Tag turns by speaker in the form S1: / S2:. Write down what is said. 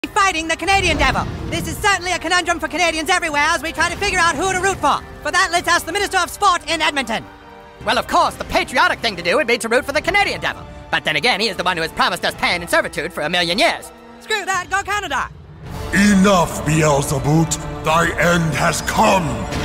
S1: fighting the Canadian Devil. This is certainly a conundrum for Canadians everywhere as we try to figure out who to root for. For that, let's ask the Minister of Sport in Edmonton.
S2: Well, of course, the patriotic thing to do would be to root for the Canadian Devil. But then again, he is the one who has promised us pain and servitude for 1,000,000 years.
S1: Screw that, go Canada!
S3: Enough, Beelzebub! Thy end has come!